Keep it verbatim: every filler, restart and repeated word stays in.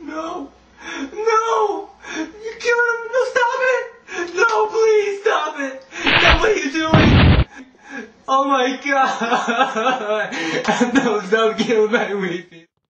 No! No! You killed him! No, stop it! No, please stop it! No, what are you doing? Oh my god! No, don't kill my weepy.